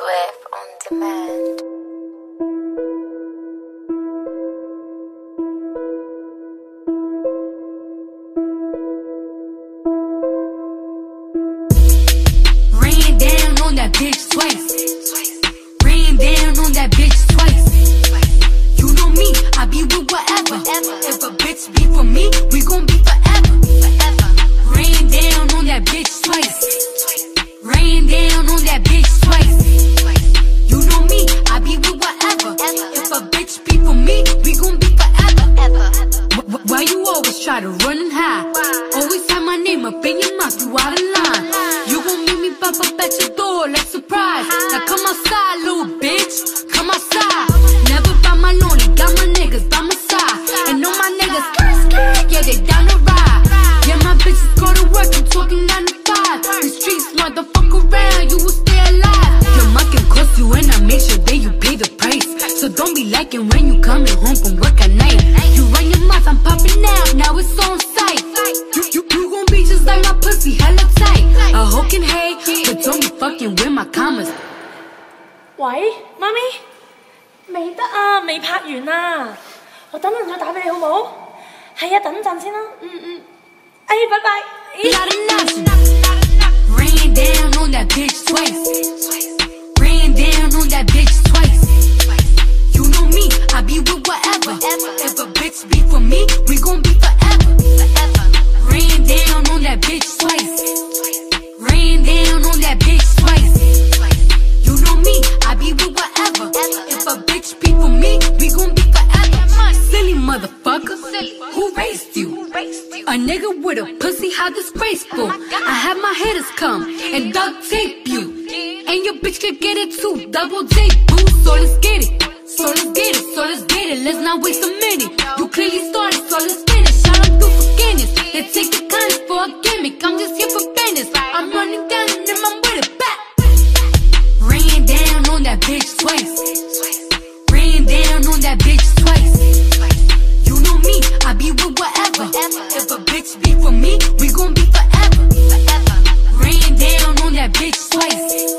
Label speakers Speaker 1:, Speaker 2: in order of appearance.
Speaker 1: Swift on demand.
Speaker 2: Rain down on that bitch twice. Rain down on that bitch twice. You know me, I be with whatever. If a bitch be for me, we gon' be forever. Rain down on that bitch twice. Rain down on that bitch twice. You know me, I be with whatever. If a bitch be for me, we gon' be forever. Why you always try to run and hide? Always have my name up in your mouth, you out of line. You gon' make me pop up at your door like surprise. Now come outside, little bitch, come outside. Never by my lonely, got my niggas by my side. And all my niggas, yeah, they down the ride. Yeah, my bitches go to work, I'm talking 9 to 5. The streets, motherfuck around, you will stay alive. Your mic can cost you and I make sure that you pay the price. So don't be liking when you coming home from work at night. You run your mouth, I'm popping out, now it's on sight. You gon' be just like my pussy, hella tight. A hoe can hate, but don't be fucking with my commas.
Speaker 3: 喂，媽咪，未得啊，未拍完啊，我等陣再打俾你好冇？係啊，等陣先啦，哎，拜拜。
Speaker 2: Rain down on that bitch twice. Rain down on that bitch twice. You know me, I be with whatever. If a bitch be for me, we gon' be forever. Rain down on that bitch twice. Rain down on that bitch twice. You know me, I be with whatever. If a bitch be for me, we gon' be forever. Silly motherfucker, who raised you? A nigga with a pussy, how disgraceful. I have my haters come and duct tape you. And your bitch can get it too, double J boo. So let's get it, so let's get it, so let's get it. Let's not waste a minute. You clearly started, so let's finish. I don't do forgiveness. They take the kindness for a gimmick. I'm just here for business. I'm running down and then I'm with it back. Rain down on that bitch twice. Rain down on that bitch twice. You know me, I be with whatever. If a bitch be for me, we gon' be forever. Rain down on that bitch twice.